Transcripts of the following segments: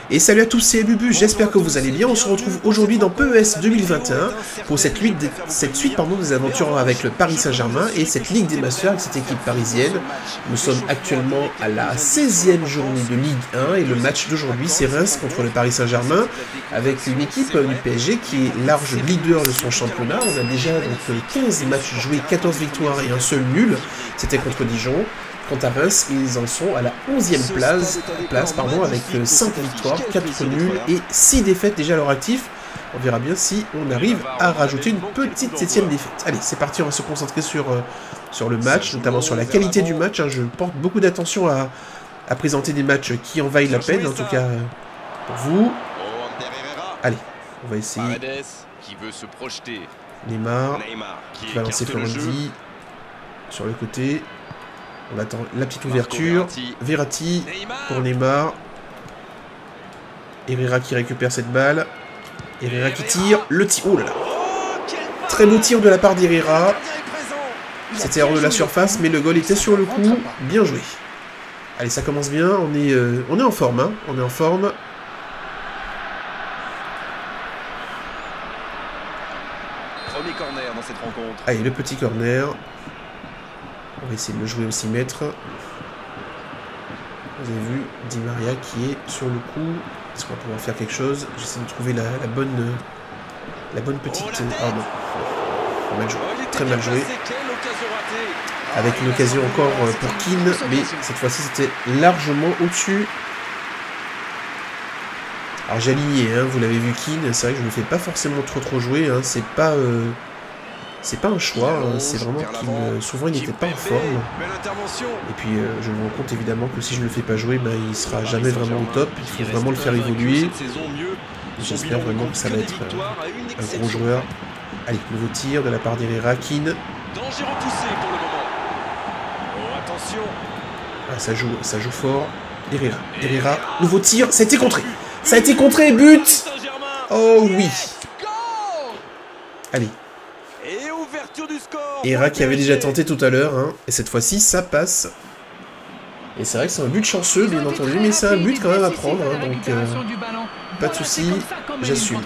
Et salut à tous, c'est Bubu, j'espère que vous allez bien. On se retrouve aujourd'hui dans PES 2021 pour cette suite des aventures avec le Paris Saint-Germain et cette Ligue des Masters avec cette équipe parisienne. Nous sommes actuellement à la 16e journée de Ligue 1 et le match d'aujourd'hui c'est Reims contre le Paris Saint-Germain avec une équipe du PSG qui est large leader de son championnat. On a déjà donc 15 matchs joués, 14 victoires et un seul nul, c'était contre Dijon. Quant à Reims, ils en sont à la 11e place avec 5 victoires, 4 nuls et 6 défaites déjà à leur actif. On verra bien si on arrive à rajouter une petite 7e défaite. Allez, c'est parti, on va se concentrer sur le match, notamment sur la qualité du match. Je porte beaucoup d'attention à présenter des matchs qui en vaillent la peine, en tout cas pour vous. Allez, on va essayer. Neymar qui va lancer Florenzi sur le côté. On attend la petite ouverture. Verratti pour Neymar. Herrera qui récupère cette balle. Herrera qui tire. Le tir. Oh là là. Très beau tir de la part d'Herrera. C'était hors de la surface, mais le goal était sur le coup. Bien joué. Allez, ça commence bien. On est en forme. Hein. On est en forme. Premier corner dans cette rencontre. Allez, le petit corner. On va essayer de le jouer au 6 mètres. Vous avez vu Di Maria qui est sur le coup. Est-ce qu'on va pouvoir faire quelque chose? J'essaie de trouver la bonne petite... Ah non. Mal joué. Très mal joué. Avec une occasion encore pour Keane. Mais cette fois-ci c'était largement au-dessus. Alors j'ai aligné, hein, vous l'avez vu Keane. C'est vrai que je ne le fais pas forcément trop jouer. Hein, c'est pas un choix, hein, c'est vraiment qu'il souvent il n'était pas en forme. Et puis je me rends compte évidemment que si je ne le fais pas jouer, il sera jamais vraiment au top. Il faut vraiment le faire évoluer. J'espère vraiment que ça va être un gros joueur. Allez, nouveau tir de la part d'Herrera, Keane. Ah, ça joue fort. Herrera, nouveau tir, ça a été contré. Ça a été contré, but. Oh oui. Allez. Herrera qui avait déjà tenté tout à l'heure, hein, et cette fois-ci ça passe. Et c'est vrai que c'est un but chanceux, bien entendu, mais c'est un but quand même à prendre, hein, donc pas de souci, j'assume.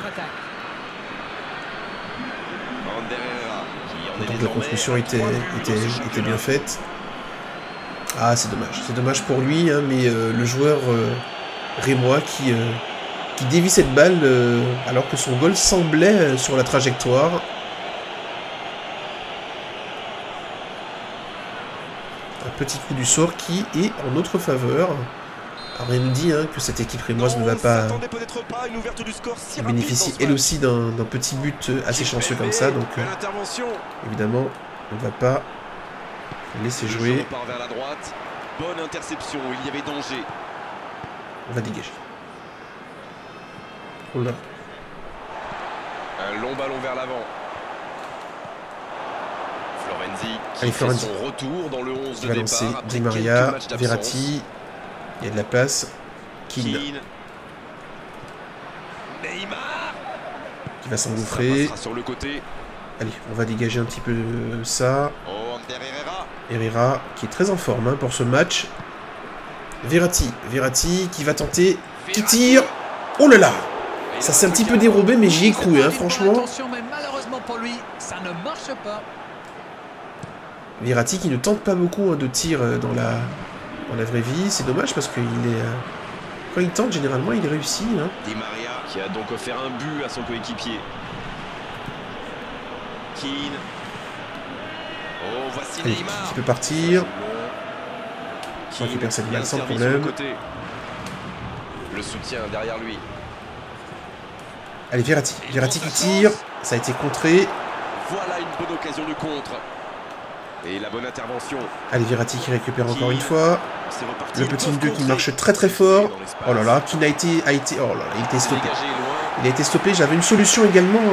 Donc la construction était bien faite. Ah, c'est dommage pour lui, hein, mais le joueur rémois qui dévie cette balle alors que son goal semblait sur la trajectoire. Petit coup du sort qui est en notre faveur. Alors rien ne dit que cette équipe rémoise ne va pas bénéficier elle aussi d'un petit but assez chanceux comme ça. Donc évidemment on ne va pas laisser jouer. On va dégager. Oh là. Un long ballon vers l'avant. Allez, Florenzi. Son retour dans le 11 il va lancer Di Maria, Verratti. Il y a de la place. Keane. Qui va s'engouffrer. Allez, on va dégager un petit peu ça. Herrera qui est très en forme hein, pour ce match. Verratti qui va tenter. Qui tire. Oh là là. Ça s'est un petit peu dérobé, mais j'y ai cru, hein, franchement. Verratti qui ne tente pas beaucoup de tir dans la vraie vie. C'est dommage parce qu'il est... quand il tente, généralement, il réussit. Hein. Di Maria qui a donc offert un but à son coéquipier. Keane. Oh, voici Allez, Neymar. qui peut partir. Qui récupère cette balle sans problème. Le soutien derrière lui. Allez, Verratti qui tire. Ça a été contré. Voilà une bonne occasion de contre. Et la bonne intervention. Allez, Verratti qui récupère encore une fois. Le petit 2 qui marche très fort. Oh là là, qui n'a été... Oh là là, il a été stoppé. Il a été stoppé. J'avais une solution également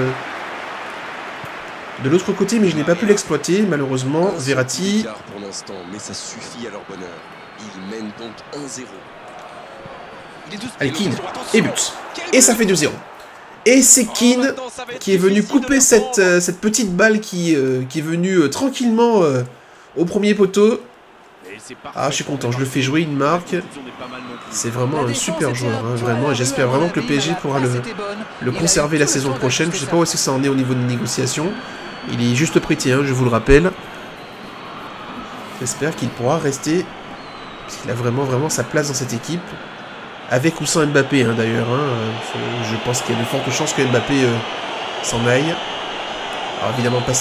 de l'autre côté, mais je n'ai pas pu l'exploiter, malheureusement. Verratti. Pour l'instant, mais ça suffit à leur bonheur. Ils mènent donc 1-0. Allez, Keane. Et but. Et ça fait 2-0. Et c'est Keane qui est venu couper cette petite balle qui est venue tranquillement au premier poteau. Ah, je suis content, je le fais jouer, il marque. C'est vraiment un super joueur, hein, vraiment. Et j'espère vraiment que le PSG pourra le conserver la saison prochaine. Je sais pas où est-ce que ça en est au niveau de négociation. Il est juste prêté, hein, je vous le rappelle. J'espère qu'il pourra rester, parce qu'il a vraiment sa place dans cette équipe. Avec ou sans Mbappé, hein, d'ailleurs. Hein, je pense qu'il y a de fortes chances que Mbappé s'en aille. Alors évidemment, pas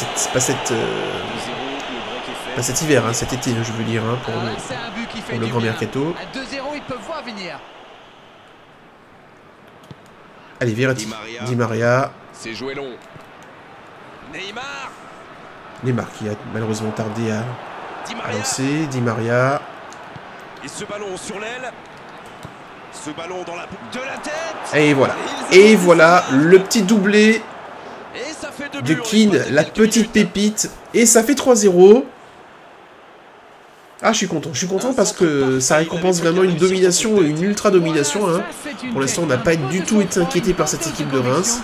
cet hiver, hein, cet été, je veux dire, hein, pour le grand mercato. Allez, Verratti, Di Maria. C'est joué long. Neymar qui a malheureusement tardé à lancer. Di Maria. Et ce ballon sur l'aile. Ce ballon dans la boucle de la tête. Et voilà. Et voilà le petit doublé de Keane, la petite pépite. Et ça fait 3-0. Ah, je suis content parce que ça récompense vraiment une domination, une ultra domination. Hein. Pour l'instant, on n'a pas du tout été inquiété par cette équipe de Reims.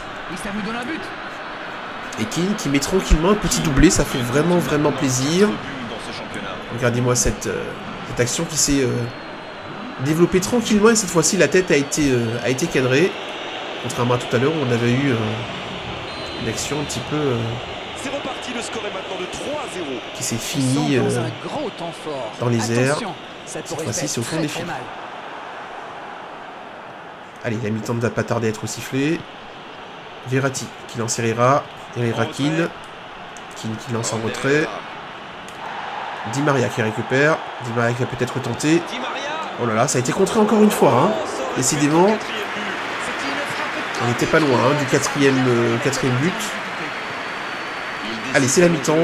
Et Keane qui met tranquillement un petit doublé, ça fait vraiment plaisir. Regardez-moi cette action qui s'est développée tranquillement et cette fois-ci la tête a été cadrée. Contrairement à tout à l'heure où on avait eu une action un petit peu... C'est reparti, le score est maintenant de 3-0. Qui s'est fini dans les airs. Cette fois-ci, c'est au fond des filets. Allez, la mi-temps ne va pas tarder à être sifflée. Verratti qui lance Herrera. Herrera Keane. Keane qui lance en retrait. Di Maria qui récupère. Di Maria qui va peut-être tenter. Oh là là, ça a été contré encore une fois. Hein. Décidément, on n'était pas loin hein, du quatrième but. Allez, c'est la mi-temps.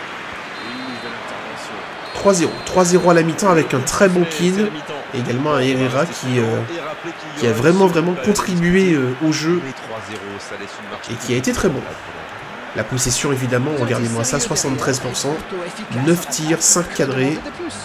3-0. 3-0 à la mi-temps avec un très bon Keane. Et également un Herrera qui a vraiment contribué au jeu. Et qui a été très bon. La possession, évidemment, regardez-moi ça, 73%. 9 tirs, 5 cadrés.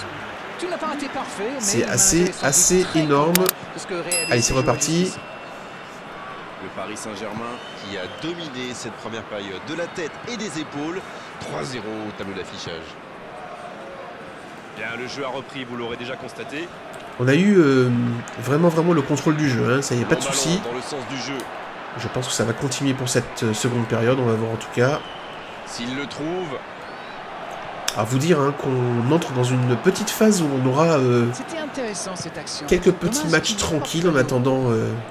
C'est assez énorme. Allez, c'est reparti. Le Paris Saint-Germain qui a dominé cette première période de la tête et des épaules. 3-0 au tableau d'affichage. Bien, le jeu a repris, vous l'aurez déjà constaté. On a eu vraiment le contrôle du jeu, hein, ça y est, pas de souci. Dans le sens du jeu. Je pense que ça va continuer pour cette seconde période, on va voir en tout cas. S'il le trouve. À vous dire hein, qu'on entre dans une petite phase où on aura quelques petits matchs tranquilles en attendant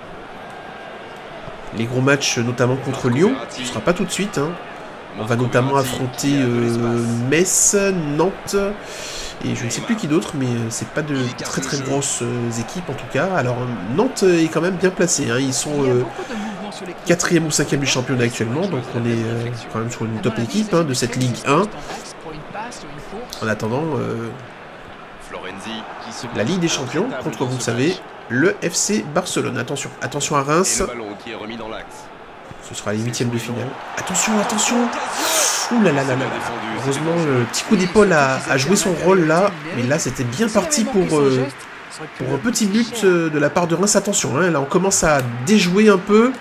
les gros matchs, notamment contre Lyon. Ce ne sera pas tout de suite. Hein. On va notamment affronter Metz, Nantes et je ne sais plus qui d'autre, mais c'est pas de très grosses équipes en tout cas. Alors Nantes est quand même bien placé. Hein. Ils sont 4e ou 5e du championnat actuellement, donc on est quand même sur une top équipe hein, de cette Ligue 1. En attendant la Ligue des Champions contre, vous le savez, le FC Barcelone. Attention à Reims. Ce sera les 8e de finale. Attention. Ouh là là. Heureusement, le petit coup d'épaule a joué son rôle là. Mais là, c'était bien parti pour un petit but de la part de Reims. Attention, hein, là, on commence à déjouer un peu.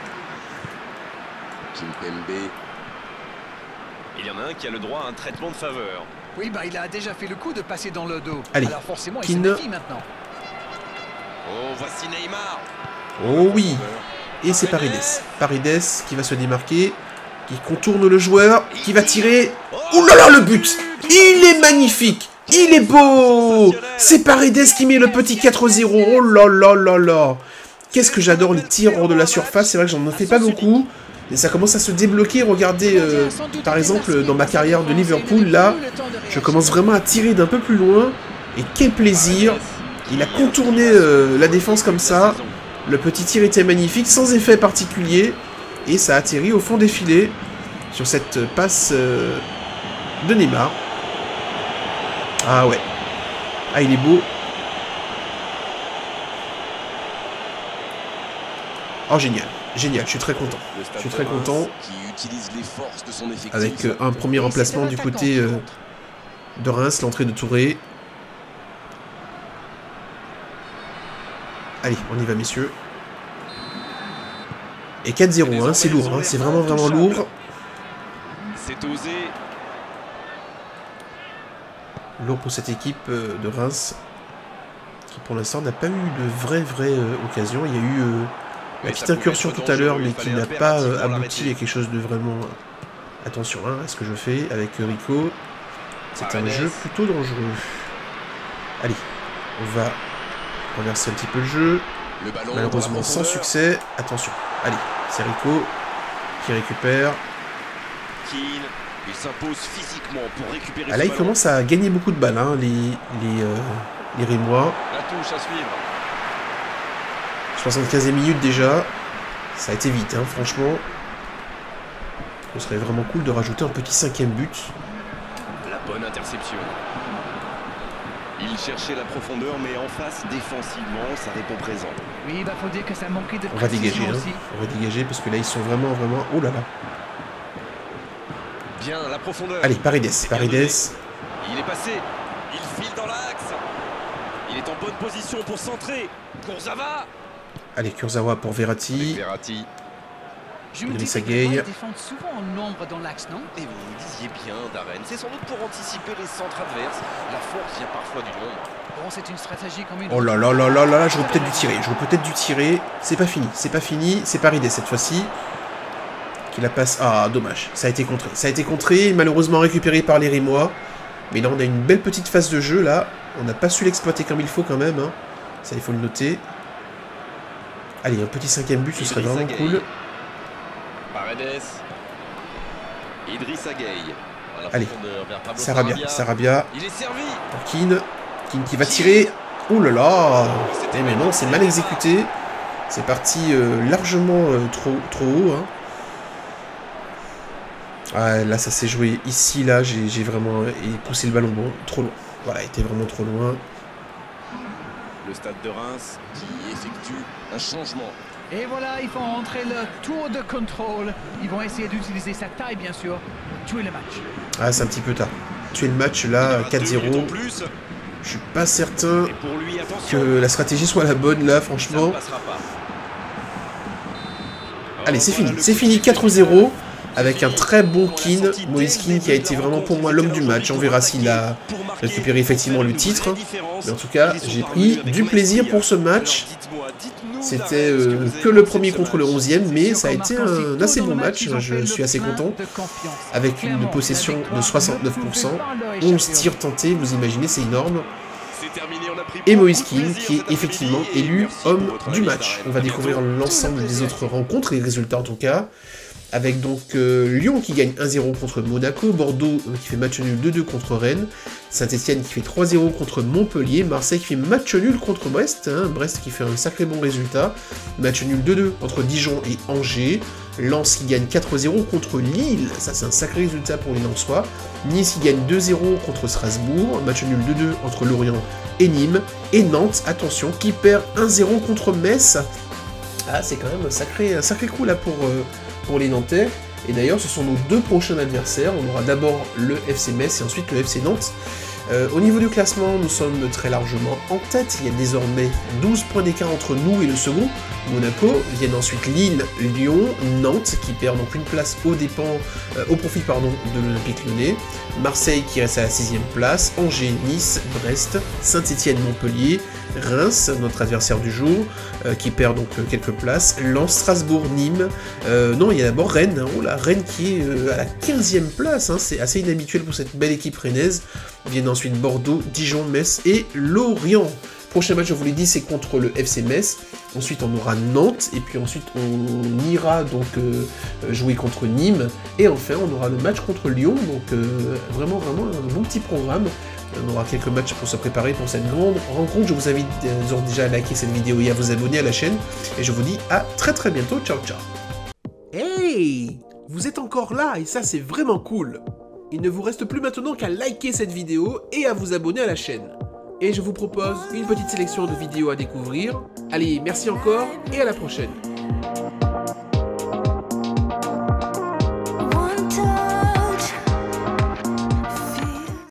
Il y en a un qui a le droit à un traitement de faveur. Oui, bah il a déjà fait le coup de passer dans le dos. Allez, alors forcément, Keane. il se méfie maintenant. Oh, voici Neymar. Oh oui. Et c'est Paredes. Paredes qui va se démarquer. Qui contourne le joueur. Qui va tirer. Ouh là là, le but. Il est magnifique. Il est beau. C'est Paredes qui met le petit 4-0. Oh là là là là. Qu'est-ce que j'adore les tirs hors de la surface. C'est vrai que j'en fais pas beaucoup. Et ça commence à se débloquer. Regardez, par exemple, dans ma carrière de Liverpool, là, je commence vraiment à tirer d'un peu plus loin. Et quel plaisir. Il a contourné la défense comme ça. Le petit tir était magnifique, sans effet particulier. Et ça a atterri au fond des filets sur cette passe de Neymar. Ah ouais. Ah, il est beau. Oh, génial. Génial, je suis très content. Je suis très content. Avec un premier remplacement du côté de Reims, l'entrée de Touré. Allez, on y va, messieurs. Et 4-0, hein, c'est lourd, hein, c'est vraiment lourd. C'est osé. Lourd pour cette équipe de Reims, qui pour l'instant n'a pas eu de vraie occasion. Il y a eu la petite incursion tout à l'heure, mais qui n'a pas abouti à quelque chose de vraiment... Attention à ce que je fais avec Rico. C'est un jeu plutôt dangereux. Allez, on va renverser un petit peu le jeu. Malheureusement sans succès. Attention. Allez, c'est Rico qui récupère. Il s'impose physiquement pour récupérer. Là, il commence à gagner beaucoup de balles, hein, les Rémois. La touche à suivre. 75e minute déjà. Ça a été vite, hein, franchement. Ce serait vraiment cool de rajouter un petit 5e but. La bonne interception. Il cherchait la profondeur, mais en face, défensivement, ça répond présent. Oui, bah faut dire que ça manquait de on va dégager, hein. aussi. On va dégager parce que là, ils sont vraiment... Oh là là. Bien, la profondeur. Allez, Paredes. Il est passé. Il file dans l'axe. Il est en bonne position pour centrer. Kurzawa. Allez, Kurzawa pour Verratti. Verratti. Je me dis que Gueye. ils défendent souvent en nombre dans l'axe, non? Et vous me disiez bien, Darren, c'est sans doute pour anticiper les centres adverses. La force vient parfois du nombre. Bon, c'est une stratégie comme une... Oh là là là là là là, j'aurais peut-être dû tirer. C'est pas fini. C'est Paredes cette fois-ci. Qui la passe... Ah, dommage. Ça a été contré. Malheureusement récupéré par les Rémois. Mais là, on a une belle petite phase de jeu, là. On n'a pas su l'exploiter comme il faut, quand même. Hein. Ça, il faut le noter. Allez, un petit 5e but, ce serait vraiment cool. Paredes. Idrissa Gueye. Allez, Sarabia. Il est servi. Keane qui va tirer. Ouh là là. Mais non, c'est mal exécuté. C'est parti largement trop haut. Hein. Ah, là, ça s'est joué ici, là. J'ai vraiment poussé le ballon trop loin. Voilà, il était vraiment trop loin. Le stade de Reims qui effectue un changement. Et voilà, ils font entrer le tour de contrôle. Ils vont essayer d'utiliser sa taille, bien sûr, pour tuer le match. Ah, c'est un petit peu tard. Tuer le match, là, 4-0. Je suis pas certain que la stratégie soit la bonne, là, franchement. Allez, c'est fini, 4-0. Avec un très bon Keane, Moïse Keane qui a été vraiment pour moi l'homme du match. On verra s'il a récupéré effectivement le titre. Mais en tout cas, j'ai pris du plaisir pour ce match. C'était que le premier contre le 11e, mais ça a été un assez bon match. Je suis assez content. Avec une possession de 69%, 11 tirs tentés, vous imaginez, c'est énorme. Et Moïse Keane qui est effectivement élu homme du match. On va découvrir l'ensemble des autres rencontres, les résultats en tout cas. Avec donc Lyon qui gagne 1-0 contre Monaco, Bordeaux qui fait match nul 2-2 contre Rennes, Saint-Etienne qui fait 3-0 contre Montpellier, Marseille qui fait match nul contre Brest, hein, Brest qui fait un sacré bon résultat, match nul 2-2 entre Dijon et Angers, Lens qui gagne 4-0 contre Lille, ça c'est un sacré résultat pour les Lensois, Nice qui gagne 2-0 contre Strasbourg, match nul 2-2 entre Lorient et Nîmes, et Nantes, attention, qui perd 1-0 contre Metz. Ah, c'est quand même un sacré coup là pour les Nantais, et d'ailleurs ce sont nos deux prochains adversaires. On aura d'abord le FC Metz et ensuite le FC Nantes. Au niveau du classement, nous sommes très largement en tête. Il y a désormais 12 points d'écart entre nous et le second, Monaco. Viennent ensuite Lille, Lyon, Nantes, qui perd donc une place au profit de l'Olympique Lyonnais. Marseille qui reste à la 6e place, Angers, Nice, Brest, Saint-Etienne, Montpellier, Reims, notre adversaire du jour, qui perd donc quelques places, Lens, Strasbourg, Nîmes, non, il y a d'abord Rennes, hein, Rennes qui est à la 15e place, hein, c'est assez inhabituel pour cette belle équipe rennaise. Viennent ensuite Bordeaux, Dijon, Metz et Lorient. Prochain match, je vous l'ai dit, c'est contre le FC Metz. Ensuite, on aura Nantes, et puis ensuite, on ira donc jouer contre Nîmes. Et enfin, on aura le match contre Lyon, donc vraiment un bon petit programme. On aura quelques matchs pour se préparer pour cette grande rencontre. Je vous invite déjà à liker cette vidéo et à vous abonner à la chaîne. Et je vous dis à très bientôt. Ciao, ciao. Hey! Vous êtes encore là, et ça, c'est vraiment cool. Il ne vous reste plus maintenant qu'à liker cette vidéo et à vous abonner à la chaîne. Et je vous propose une petite sélection de vidéos à découvrir. Allez, merci encore et à la prochaine.